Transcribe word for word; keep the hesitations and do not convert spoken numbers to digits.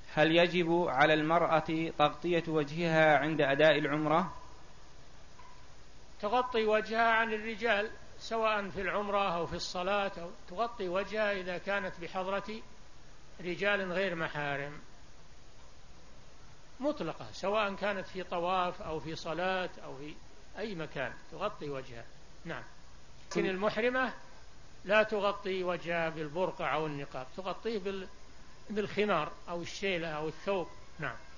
هل يجب على المرأة تغطية وجهها عند أداء العمرة؟ تغطي وجهها عن الرجال سواء في العمرة أو في الصلاة، أو تغطي وجهها إذا كانت بحضرة رجال غير محارم مطلقة، سواء كانت في طواف أو في صلاة أو في أي مكان تغطي وجهها. نعم. لكن المحرمة لا تغطي وجهها بالبرقع أو النقاب، تغطيه بالخمار أو الشيلة أو الثوب. نعم.